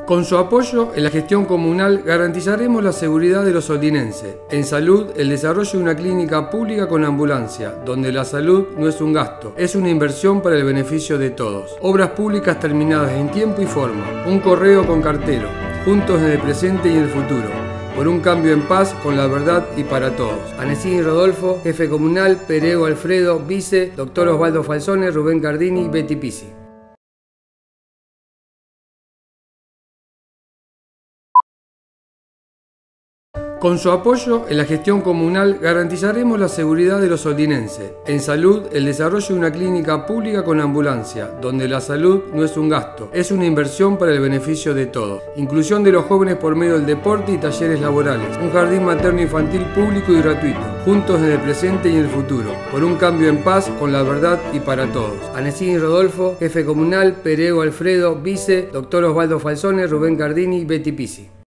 Con su apoyo en la gestión comunal garantizaremos la seguridad de los soldinenses. En salud, el desarrollo de una clínica pública con ambulancia, donde la salud no es un gasto, es una inversión para el beneficio de todos. Obras públicas terminadas en tiempo y forma. Un correo con cartero. Juntos en el presente y en el futuro. Por un cambio en paz, con la verdad y para todos. Anesini Rodolfo, jefe comunal, Perego Alfredo, vice, doctor Osvaldo Falzone, Rubén Cardini, Betty Pisi. Con su apoyo en la gestión comunal garantizaremos la seguridad de los soldinenses. En salud, el desarrollo de una clínica pública con ambulancia, donde la salud no es un gasto, es una inversión para el beneficio de todos. Inclusión de los jóvenes por medio del deporte y talleres laborales. Un jardín materno-infantil público y gratuito. Juntos en el presente y en el futuro. Por un cambio en paz, con la verdad y para todos. Anesini Rodolfo, jefe comunal, Perego Alfredo, vice, doctor Osvaldo Falzone, Rubén Cardini, Betty Pisi.